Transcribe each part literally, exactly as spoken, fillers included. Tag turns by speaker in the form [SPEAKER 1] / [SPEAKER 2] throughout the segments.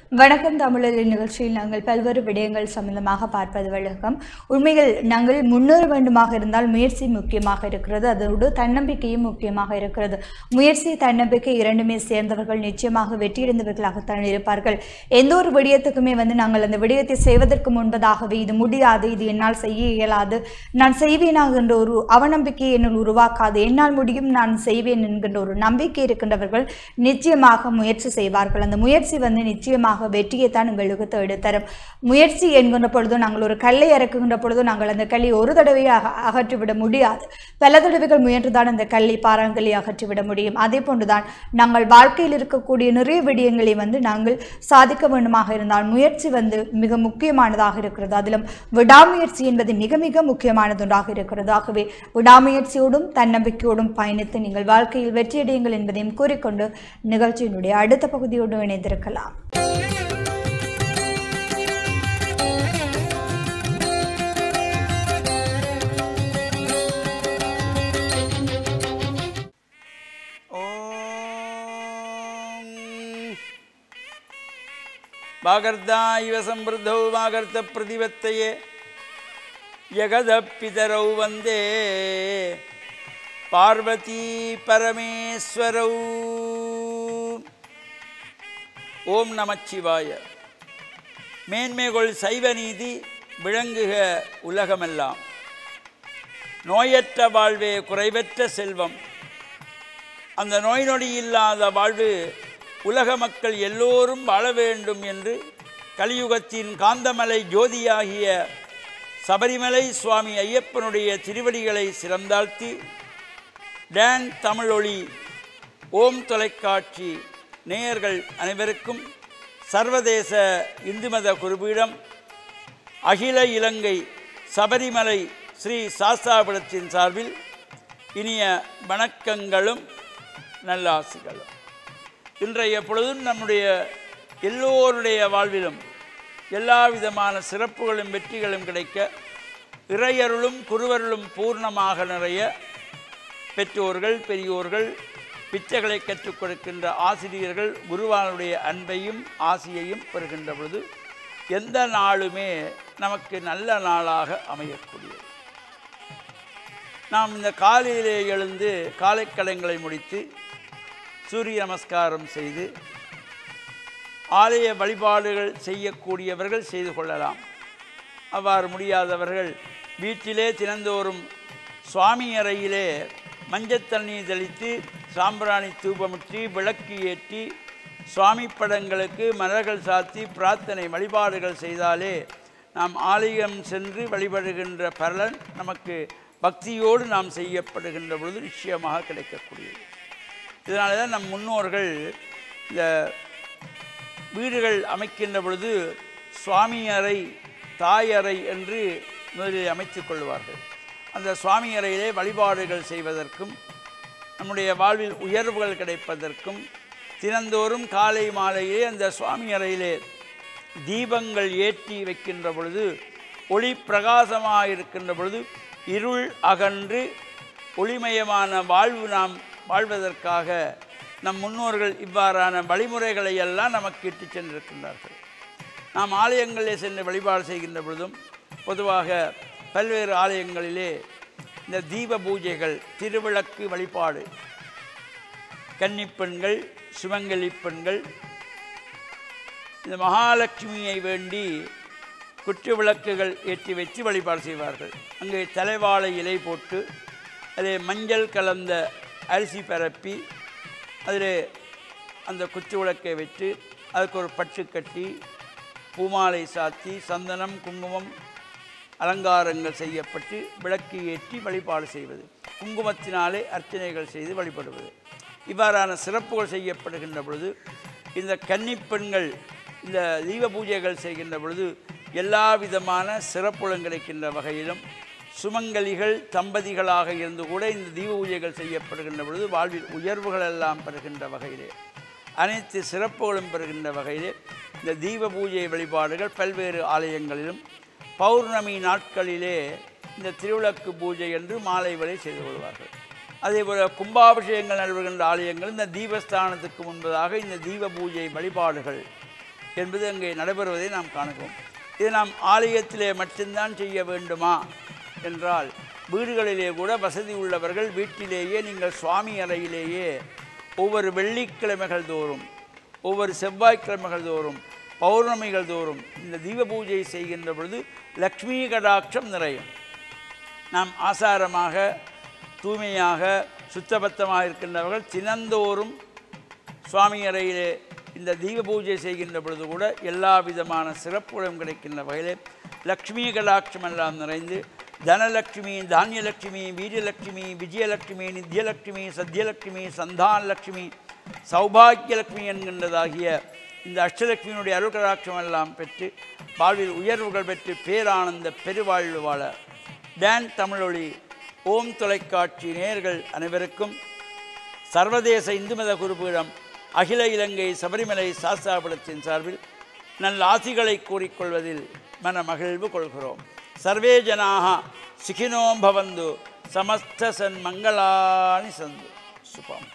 [SPEAKER 1] வணக்கம் தமிழர் நிகழ்ச்சியில் நாங்கள் பல்வேறு விடயங்கள் சம்பந்தமாக பார்ப்பது வழக்கம். உண்மையில் நாங்கள் முன்னேற வேண்டுமாக இருந்தால் முயற்சி முக்கியமாக இருக்கிறது, அதோடு தன்னம்பிக்கையும் முக்கியமாக இருக்கிறது. முயற்சி தன்னம்பிக்கை இரண்டுமே சேர்ந்தவர்கள் நிச்சயமாக வெற்றியடைந்தவர்களாகத்தான் இருப்பார்கள். எந்த ஒரு விடயத்துக்குமே வந்து நாங்கள் அந்த விடயத்தை செய்வதற்கு முன்பதாகவே இது முடியாது, இது என்னால் செய்ய இயலாது, நான் செய்வேனாக என்ற ஒரு அவநம்பிக்கையை என்னுள் உருவாக்காது, என்னால் முடியும் நான் செய்வேன் என்கின்ற ஒரு நம்பிக்கை இருக்கின்றவர்கள் நிச்சயமாக முயற்சி செய்வார்கள். அந்த முயற்சி வந்து நிச்சயமாக வெற்றியை தான் உங்களுக்கு தேடித்தரும். முயற்சி என்கின்ற பொழுது நாங்கள் ஒரு கல்லை இறக்குகின்ற பொழுது நாங்கள் அந்த கல்லை ஒரு தடவையை அகற்றிவிட முடியாது, பல தடவைகள் முயன்றுதான் அந்த கல்லை பாறாங்கல்லை அகற்றிவிட முடியும். அதே போன்றுதான் நாங்கள் வாழ்க்கையில் இருக்கக்கூடிய நிறைய விடயங்களை வந்து நாங்கள் சாதிக்க வேண்டுமாக இருந்தால் முயற்சி வந்து மிக முக்கியமானதாக இருக்கிறது. அதிலும் விடாமுயற்சி என்பது மிக மிக முக்கியமானதொன்றாக இருக்கிறது. ஆகவே விடாமுயற்சியோடும் தன்னம்பிக்கையோடும் பயணித்து நீங்கள் வாழ்க்கையில் வெற்றியடையுங்கள் என்பதையும் கூறிக்கொண்டு நிகழ்ச்சியினுடைய அடுத்த பகுதியோடு இணைந்திருக்கலாம்.
[SPEAKER 2] வாகர்தாயிவ சம்பிருத்தௌ வாகர்த்த பிரதிபத்தையே யகதப்பிதரௌ வந்தே பார்வதி பரமேஸ்வரௌ. ஓம் நமச்சிவாய. மேன்மைகொள் சைவ நீதி விளங்குக உலகமெல்லாம், நோயற்ற வாழ்வே குறைவற்ற செல்வம், அந்த நோய் நொடி இல்லாத வாழ்வு உலக மக்கள் எல்லோரும் வாழ வேண்டும் என்று கலியுகத்தின் காந்தமலை ஜோதியாகிய சபரிமலை சுவாமி ஐயப்பனுடைய திருவடிகளை சிறந்தாழ்த்தி டான் தமிழொலி ஓம் தொலைக்காட்சி நேயர்கள் அனைவருக்கும் சர்வதேச இந்து மத குருபீடம் அகில இலங்கை சபரிமலை ஸ்ரீ சாஸ்தாபீடத்தின் சார்பில் இனிய வணக்கங்களும் நல்லாசிகளும். இன்றைய பொழுதும் நம்முடைய எல்லோருடைய வாழ்விலும் எல்லா விதமான சிறப்புகளும் வெற்றிகளும் கிடைக்க இறையருளும் குருவருளும் பூர்ணமாக நிறைய பெற்றோர்கள் பெரியோர்கள் பிச்சைகளை கற்றுக் கொடுக்கின்ற ஆசிரியர்கள் குருவானுடைய அன்பையும் ஆசியையும் பெறுகின்ற பொழுது எந்த நாளுமே நமக்கு நல்ல நாளாக அமையக்கூடியது. நாம் இந்த காலையிலே எழுந்து காலை கடன்களை முடித்து சூரிய நமஸ்காரம் செய்து ஆலய வழிபாடுகள் செய்யக்கூடியவர்கள் செய்து கொள்ளலாம். அவ்வாறு முடியாதவர்கள் வீட்டிலே தினந்தோறும் சுவாமி அறையிலே மஞ்சள் தண்ணீர் தெளித்து சாம்பிராணி தூபமிட்டு விளக்கு ஏற்றி சுவாமி படங்களுக்கு மலர்கள் சாத்தி பிரார்த்தனை வழிபாடுகள் செய்தாலே நாம் ஆலயம் சென்று வழிபடுகின்ற பலன் நமக்கு பக்தியோடு நாம் செய்யப்படுகின்ற பொழுது நிச்சயமாக கிடைக்கக்கூடியது. இதனால தான் நம் முன்னோர்கள் இந்த வீடுகள் அமைக்கின்ற பொழுது சுவாமி அறை தாய் அறை என்று முதலில் அமைத்து கொள்வார்கள். அந்த சுவாமி அறையிலே வழிபாடுகள் செய்வதற்கும் நம்முடைய வாழ்வில் உயர்வுகள் கிடைப்பதற்கும் தினந்தோறும் காலை மாலையிலே அந்த சுவாமி அறையிலே தீபங்கள் ஏற்றி வைக்கின்ற பொழுது ஒளி பிரகாசமாக இருக்கின்ற பொழுது இருள் அகன்று ஒளிமயமான வாழ்வு நாம் வாழ்வதற்காக நம் முன்னோர்கள் இவ்வாறான வழிமுறைகளை எல்லாம் நமக்கு இட்டு சென்றிருக்கின்றார்கள். நாம் ஆலயங்களிலே சென்று வழிபாடு செய்கின்ற பொழுதும் பொதுவாக பல்வேறு ஆலயங்களிலே இந்த தீப பூஜைகள் திருவிளக்கு வழிபாடு கன்னிப்பெண்கள் சுமங்கலி பெண்கள் இந்த மகாலட்சுமியை வேண்டி குற்று விளக்குகள் ஏற்றி வைத்து வழிபாடு செய்வார்கள். அங்கே தலைவாழை இலை போட்டு அதில் மஞ்சள் கலந்த அரிசி பரப்பி அதில் அந்த குத்து விளக்கை வைத்து அதுக்கு ஒரு பட்டு கட்டி பூமாலை சாத்தி சந்தனம் குங்குமம் அலங்காரங்கள் செய்யப்பட்டு விளக்கு ஏற்றி வழிபாடு செய்வது, குங்குமத்தினாலே அர்ச்சனைகள் செய்து வழிபடுவது, இவ்வாறான சிறப்புகள் செய்யப்படுகின்ற பொழுது இந்த கன்னிப்பெண்கள் இந்த தீப பூஜைகள் செய்கின்ற பொழுது எல்லா விதமான சிறப்புகளும் கிடைக்கின்ற வகையிலும் சுமங்கலிகள் தம்பதிகளாக இருந்து கூட இந்த தீப பூஜைகள் செய்யப்படுகின்ற பொழுது வாழ்வில் உயர்வுகள் எல்லாம் பெறுகின்ற வகையிலே அனைத்து சிறப்புகளும் பெறுகின்ற வகையிலே இந்த தீப பூஜை வழிபாடுகள் பல்வேறு ஆலயங்களிலும் பௌர்ணமி நாட்களிலே இந்த திருவிளக்கு பூஜை என்று மாலை வரை செய்து கொள்வார்கள். அதேபோல் கும்பாபிஷேகங்கள் நடைபெறுகின்ற ஆலயங்கள் இந்த தீபஸ்தானத்துக்கு முன்பதாக இந்த தீப பூஜை வழிபாடுகள் என்பது அங்கே நடைபெறுவதை நாம் காணுகிறோம். இது நாம் ஆலயத்திலே மட்டும்தான் செய்ய வேண்டுமா என்றால், வீடுகளிலே கூட வசதி உள்ளவர்கள் வீட்டிலேயே நீங்கள் சுவாமி அறையிலேயே ஒவ்வொரு வெள்ளிக்கிழமைகள் தோறும், ஒவ்வொரு செவ்வாய்க்கிழமைகள் தோறும், பௌர்ணமிகள் தோறும் இந்த தீப பூஜை செய்கின்ற பொழுது லக்ஷ்மி கடாட்சம் நிறையும். நாம் ஆசாரமாக தூய்மையாக சுத்தபத்தமாக இருக்கின்றவர்கள் தினந்தோறும் சுவாமி அறையிலே இந்த தீப பூஜை செய்கின்ற பொழுது கூட எல்லா விதமான சிறப்புகளும் கிடைக்கின்ற வகையிலே லக்ஷ்மி கடாட்சம் எல்லாம் நிறைந்து தனலட்சுமி, தானியலட்சுமி, வீரியலட்சுமி, விஜயலட்சுமி, நித்யலட்சுமி, சத்யலட்சுமி, சந்தானலட்சுமி, சௌபாகியலட்சுமி என்கின்றதாகிய இந்த அஷ்டலட்சுமியினுடைய அருள் கடாட்சம் எல்லாம் பெற்று வாழ்வில் உயர்வுகள் பெற்று பேரானந்த பெருவாழ்வு வாழ டான் தமிழொலி ஓம் தொலைக்காட்சி நேயர்கள் அனைவருக்கும் சர்வதேச இந்து மத குருபீடம் அகில இலங்கை சபரிமலை சாஸ்தாபுரத்தின் சார்பில் நல்ல ஆசிகளை கூறிக்கொள்வதில் மன மகிழ்வு கொள்கிறோம். சர்வே ஜனாக சுகினோம் பவந்து சமஸ்த சன்மங்களானி சந்து. சுபம்.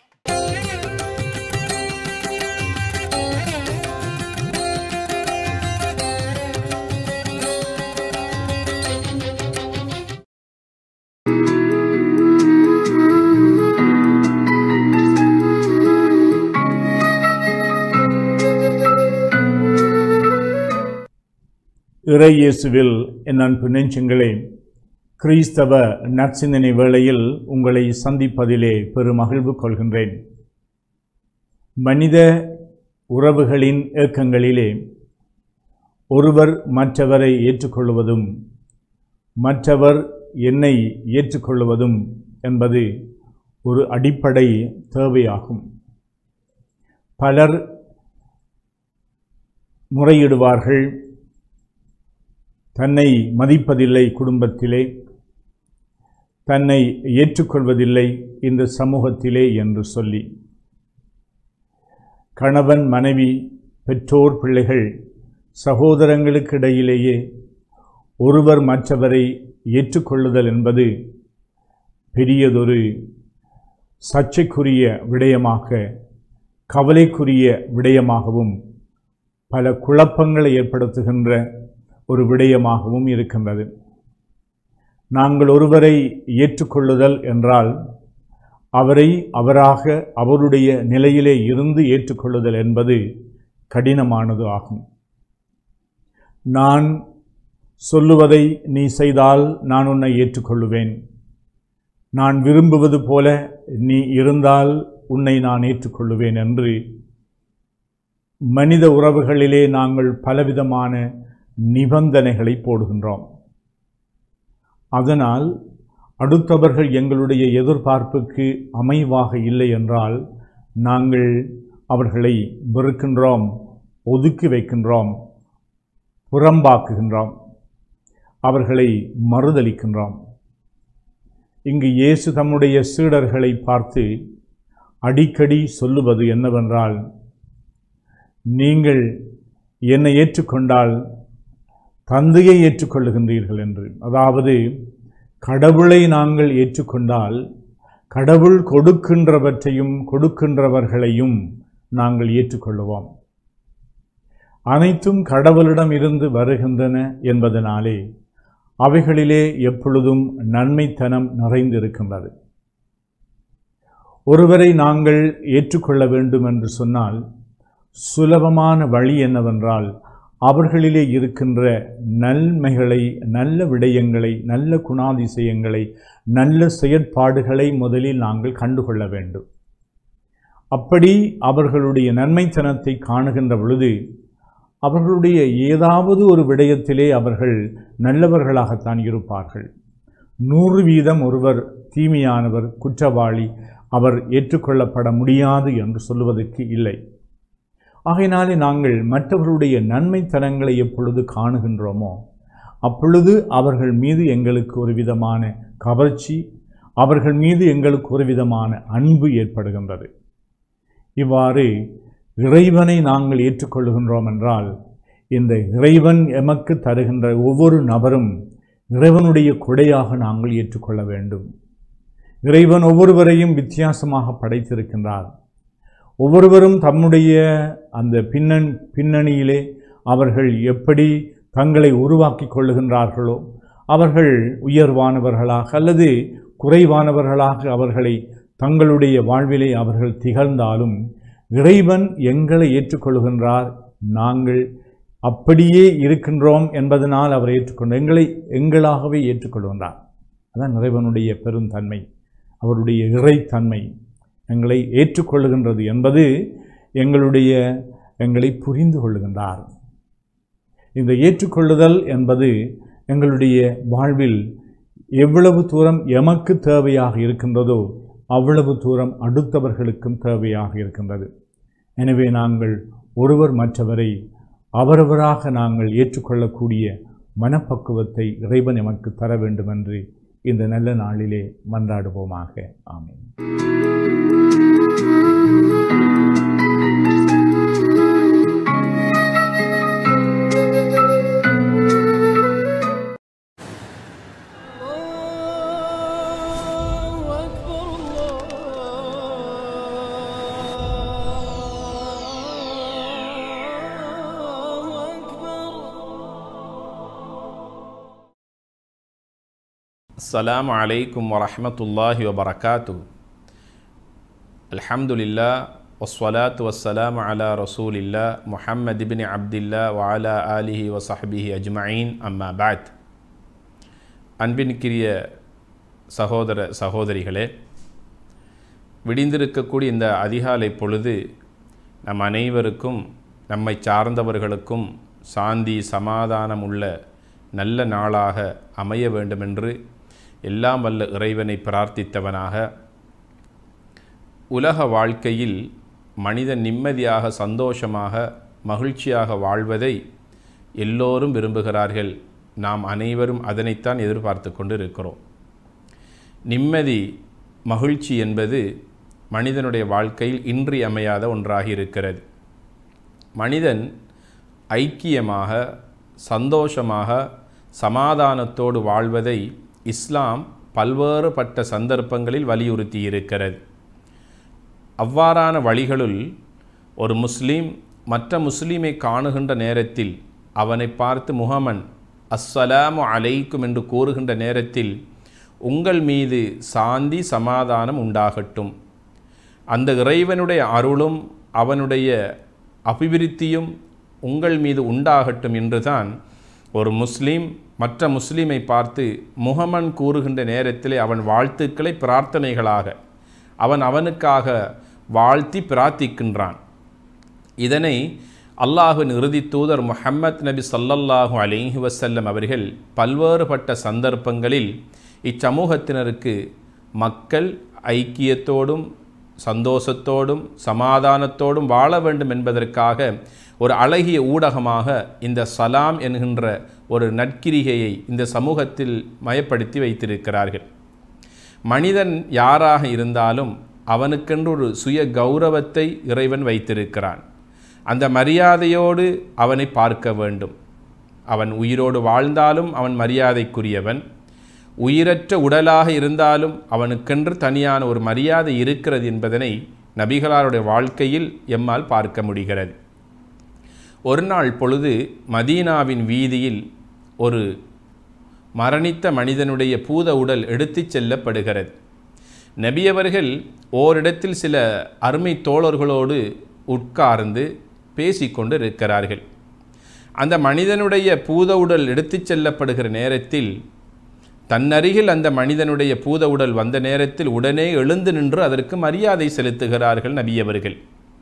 [SPEAKER 3] இறை இயேசுவில் என் அன்பு நெஞ்சங்களே, கிறிஸ்தவ நற்சிந்தனை வேளையில் உங்களை சந்திப்பதிலே பெரும் மகிழ்வு கொள்கின்றேன். மனித உறவுகளின் இயக்கங்களிலே ஒருவர் மற்றவரை ஏற்றுக்கொள்வதும் மற்றவர் என்னை ஏற்றுக்கொள்வதும் என்பது ஒரு அடிப்படை தேவையாகும். பலர் முறையிடுவார்கள், தன்னை மதிப்பதில்லை, குடும்பத்திலே தன்னை ஏற்றுக்கொள்வதில்லை இந்த சமூகத்திலே என்று சொல்லி. கணவன், மனைவி, பெற்றோர், பிள்ளைகள், சகோதரங்களுக்கு இடையிலேயே ஒருவர் மற்றவரை ஏற்றுக்கொள்ளுதல் என்பது பெரியதொரு சர்ச்சைக்குரிய விடயமாக, கவலைக்குரிய விடயமாகவும் பல குழப்பங்களை ஏற்படுத்துகின்ற ஒரு விடயமாகவும் இருக்கின்றது. நாங்கள் ஒருவரை ஏற்றுக்கொள்ளுதல் என்றால் அவரை அவராக அவருடைய நிலையிலே இருந்து ஏற்றுக்கொள்ளுதல் என்பது கடினமானது ஆகும். நான் சொல்லுவதை நீ செய்தால் நான் உன்னை ஏற்றுக்கொள்ளுவேன், நான் விரும்புவது போல நீ இருந்தால் உன்னை நான் ஏற்றுக்கொள்ளுவேன் என்று மனித உறவுகளிலே நாங்கள் பலவிதமான நிபந்தனைகளை போடுகின்றோம். அதனால் அடுத்தவர்கள் எங்களுடைய எதிர்பார்ப்புக்கு அமைவாக இல்லை என்றால் நாங்கள் அவர்களை வெறுக்கின்றோம், ஒதுக்கி வைக்கின்றோம், புறம்பாக்குகின்றோம், அவர்களை மறுதலிக்கின்றோம். இங்கு இயேசு தம்முடைய சீடர்களை பார்த்து அடிக்கடி சொல்லுவது என்னவென்றால், நீங்கள் என்னை ஏற்றுக்கொண்டால் தந்தையை ஏற்றுக்கொள்ளுகின்றீர்கள் என்று. அதாவது கடவுளை நாங்கள் ஏற்றுக்கொண்டால் கடவுள் கொடுக்கின்றவற்றையும் கொடுக்கின்றவர்களையும் நாங்கள் ஏற்றுக்கொள்ளுவோம். அனைத்தும் கடவுளிடம் இருந்து வருகின்றன என்பதனாலே அவைகளிலே எப்பொழுதும் நன்மைத்தனம் நிறைந்திருக்கின்றது. ஒருவரை நாங்கள் ஏற்றுக்கொள்ள வேண்டும் என்று சொன்னால் சுலபமான வழி என்னவென்றால் அவர்களிலே இருக்கின்ற நன்மைகளை, நல்ல விடயங்களை, நல்ல குணாதிசயங்களை, நல்ல செயற்பாடுகளை முதலில் நாங்கள் கண்டுகொள்ள வேண்டும். அப்படி அவர்களுடைய நன்மைத்தனத்தை காணுகின்ற பொழுது அவர்களுடைய ஏதாவது ஒரு விடயத்திலே அவர்கள் நல்லவர்களாகத்தான் இருப்பார்கள். நூறு வீதம் ஒருவர் தீமையானவர், குற்றவாளி, அவர் ஏற்றுக்கொள்ளப்பட முடியாது என்று சொல்லுவதற்கு இல்லை. ஆகையினாலே நாங்கள் மற்றவர்களுடைய நன்மைத்தனங்களை எப்பொழுது காணுகின்றோமோ அப்பொழுது அவர்கள் மீது எங்களுக்கு ஒரு விதமான கவர்ச்சி, அவர்கள் மீது எங்களுக்கு ஒரு விதமான அன்பு ஏற்படுகின்றது. இவ்வாறு இறைவனை நாங்கள் ஏற்றுக்கொள்ளுகின்றோம் என்றால் இந்த இறைவன் எமக்கு தருகின்ற ஒவ்வொரு நபரும் இறைவனுடைய கொடையாக நாங்கள் ஏற்றுக்கொள்ள வேண்டும். இறைவன் ஒவ்வொருவரையும் வித்தியாசமாக படைத்திருக்கின்றார். ஒவ்வொருவரும் தம்முடைய அந்த பின்னண் பின்னணியிலே அவர்கள் எப்படி தங்களை உருவாக்கி கொள்ளுகின்றார்களோ, அவர்கள் உயர்வானவர்களாக அல்லது குறைவானவர்களாக அவர்களை தங்களுடைய வாழ்விலே அவர்கள் திகழ்ந்தாலும் இறைவன் எங்களை ஏற்றுக்கொள்கின்றார். நாங்கள் அப்படியே இருக்கின்றோம் என்பதனால் அவர் ஏற்றுக்கொண்டு எங்களை எங்களாகவே ஏற்றுக்கொள்கின்றார். அதான் இறைவனுடைய பெருந்தன்மை, அவருடைய இறைத்தன்மை எங்களை ஏற்றுக்கொள்ளுகின்றது என்பது எங்களுடைய எங்களை புரிந்து கொள்ளுகின்றார். இந்த ஏற்றுக்கொள்ளுதல் என்பது எங்களுடைய வாழ்வில் எவ்வளவு தூரம் எமக்கு தேவையாக இருக்கின்றதோ அவ்வளவு தூரம் அடுத்தவர்களுக்கும் தேவையாக இருக்கின்றது. எனவே நாங்கள் ஒருவர் மற்றவரை அவரவராக நாங்கள் ஏற்றுக்கொள்ளக்கூடிய மனப்பக்குவத்தை இறைவன் எமக்கு தர வேண்டும் என்று இந்த நல்ல நாளிலே மன்றாடுவோமாக. ஆமென்.
[SPEAKER 4] அஸ்ஸலாமு அலைக்கும் வரஹ்மத்துல்லாஹி வபரகாத்துஹு. அல்ஹம்துலில்லாஹ் வஸ்ஸலாத்து வஸ்ஸலாமு அலா ரசூலில்லாஹ் முஹம்மது இப்னு அப்துல்லாஹ் வ அலா ஆலிஹி வ ஸஹ்பிஹி அஜ்மஈன். அம்மா பஅத். அன்பினுக்குரிய சகோதர சகோதரிகளே, விடிந்திருக்கக்கூடிய இந்த அதிகாலை பொழுது நம் அனைவருக்கும் நம்மை சார்ந்தவர்களுக்கும் சாந்தி சமாதானம் உள்ள நல்ல நாளாக அமைய வேண்டுமென்று எல்லாம் வல்ல இறைவனை பிரார்த்தித்தவனாக, உலக வாழ்க்கையில் மனிதன் நிம்மதியாக சந்தோஷமாக மகிழ்ச்சியாக வாழ்வதை எல்லோரும் விரும்புகிறார்கள். நாம் அனைவரும் அதனைத்தான் எதிர்பார்த்து கொண்டு இருக்கிறோம். நிம்மதி மகிழ்ச்சி என்பது மனிதனுடைய வாழ்க்கையில் இன்றியமையாத ஒன்றாக இருக்கிறது. மனிதன் ஐக்கியமாக சந்தோஷமாக சமாதானத்தோடு வாழ்வதை இஸ்லாம் பல்வேறுபட்ட சந்தர்ப்பங்களில் வலியுறுத்தி இருக்கிறது. அவ்வாறான வழிகளுள் ஒரு முஸ்லீம் மற்ற முஸ்லீமை காணுகின்ற நேரத்தில் அவனை பார்த்து முஹம்மன் அஸ்ஸலாமு அலைக்கும் என்று கூறுகின்ற நேரத்தில் உங்கள் மீது சாந்தி சமாதானம் உண்டாகட்டும், அந்த இறைவனுடைய அருளும் அவனுடைய அபிவிருத்தியும் உங்கள் மீது உண்டாகட்டும் என்றுதான் ஒரு முஸ்லீம் மற்ற முஸ்லீமை பார்த்து முஹம்மன் கூறுகின்ற நேரத்திலே அவன் வாழ்த்துக்களை பிரார்த்தனைகளாக அவன் அவனுக்காக வாழ்த்தி பிரார்த்திக்கின்றான். இதனை அல்லாஹ்வின் இறுதி தூதர் முஹம்மத் நபி ஸல்லல்லாஹு அலைஹி வஸல்லம் அவர்கள் பல்வேறுபட்ட சந்தர்ப்பங்களில் இச்சமூகத்தினருக்கு மக்கள் ஐக்கியத்தோடும் சந்தோஷத்தோடும் சமாதானத்தோடும் வாழ வேண்டும் என்பதற்காக ஒரு அழகிய ஊடகமாக இந்த சலாம் என்கின்ற ஒரு நற்கிரிகையை இந்த சமூகத்தில் மயப்படுத்தி வைத்திருக்கிறார்கள். மனிதன் யாராக இருந்தாலும் அவனுக்கென்று ஒரு சுய கௌரவத்தை இறைவன் வைத்திருக்கிறான். அந்த மரியாதையோடு அவனை பார்க்க வேண்டும். அவன் உயிரோடு வாழ்ந்தாலும் அவன் மரியாதைக்குரியவன், உயிரற்ற உடலாக இருந்தாலும் அவனுக்கென்று தனியான ஒரு மரியாதை இருக்கிறது என்பதனை நபிகளாருடைய வாழ்க்கையில் எம்மால் பார்க்க முடிகிறது. ஒரு நாள் பொழுது மதீனாவின் வீதியில் ஒரு மரணித்த மனிதனுடைய பூத உடல் எடுத்துச் செல்லப்படுகிறது. நபியவர்கள் ஓரிடத்தில் சில அருமை தோழர்களோடு உட்கார்ந்து பேசிக்கொண்டு இருக்கிறார்கள். அந்த மனிதனுடைய பூத உடல் எடுத்துச் செல்லப்படுகிற நேரத்தில் தன்னருகில் அந்த மனிதனுடைய பூத உடல் வந்த நேரத்தில் உடனே எழுந்து நின்று அதற்கு மரியாதை செலுத்துகிறார்கள் நபியவர்கள்.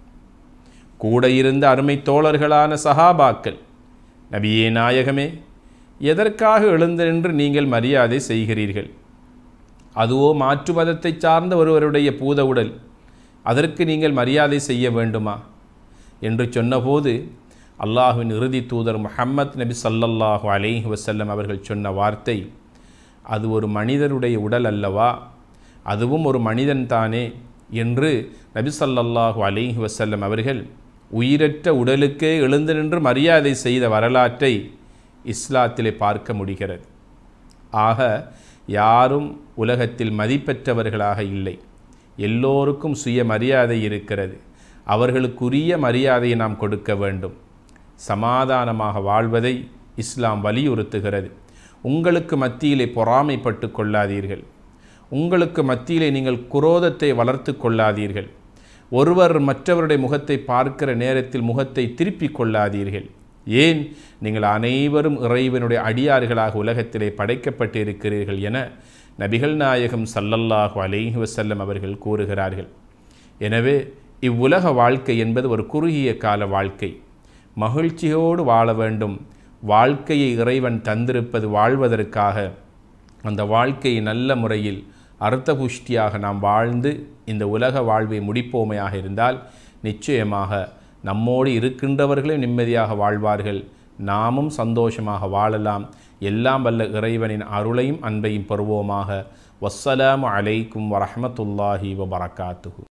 [SPEAKER 4] கூட இருந்த அருமை தோழர்களான சஹாபாக்கள், நபியே நாயகமே, எதற்காக எழுந்து நின்று நீங்கள் மரியாதை செய்கிறீர்கள்? அதுவோ மாற்று மதத்தை சார்ந்த ஒருவருடைய பூத உடல், அதற்கு நீங்கள் மரியாதை செய்ய வேண்டுமா என்று சொன்னபோது அல்லாஹ்வின் இறுதி தூதர் முஹம்மத் நபி ஸல்லல்லாஹு அலைஹி வஸல்லம் அவர்கள் சொன்ன வார்த்தை, அது ஒரு மனிதனுடைய உடல் அல்லவா, அதுவும் ஒரு மனிதன் தானே என்று நபி ஸல்லல்லாஹு அலைஹி வஸல்லம் அவர்கள் உயிரற்ற உடலுக்கே எழுந்து நின்று மரியாதை செய்த வரலாற்றை இஸ்லாத்திலே பார்க்க முடிகிறது. ஆக யாரும் உலகத்தில் மதிப்பெற்றவர்களாக இல்லை. எல்லோருக்கும் சுய மரியாதை இருக்கிறது. அவர்களுக்குரிய மரியாதையை நாம் கொடுக்க வேண்டும். சமாதானமாக வாழ்வதை இஸ்லாம் வலியுறுத்துகிறது. உங்களுக்கு மத்தியிலே பொறாமைப்பட்டு கொள்ளாதீர்கள். உங்களுக்கு மத்தியிலே நீங்கள் குரோதத்தை வளர்த்து கொள்ளாதீர்கள். ஒருவர் மற்றவருடைய முகத்தை பார்க்கிற நேரத்தில் முகத்தை திருப்பிக் கொள்ளாதீர்கள். ஏன்? நீங்கள் அனைவரும் இறைவனுடைய அடியார்களாக உலகத்திலே படைக்கப்பட்டு இருக்கிறீர்கள் என நபிகள் நாயகம் ஸல்லல்லாஹு அலைஹி வஸல்லம் அவர்கள் கூறுகிறார்கள். எனவே இவ்வுலக வாழ்க்கை என்பது ஒரு குறுகிய கால வாழ்க்கை. மகிழ்ச்சியோடு வாழ வேண்டும். வாழ்க்கையை இறைவன் தந்திருப்பது வாழ்வதற்காக. அந்த வாழ்க்கையை நல்ல முறையில் அர்த்தபுஷ்டியாக நாம் வாழ்ந்து இந்த உலக வாழ்வை முடிப்போமையாக இருந்தால் நிச்சயமாக நம்மோடு இருக்கின்றவர்களே நிம்மதியாக வாழ்வார்கள். நாமும் சந்தோஷமாக வாழலாம். எல்லாம் வல்ல இறைவனின் அருளையும் அன்பையும் பெறுவோமாக. வஸ்ஸலாமு அலைக்கும் வரஹ்மத்துல்லாஹி வபரகாத்துஹு.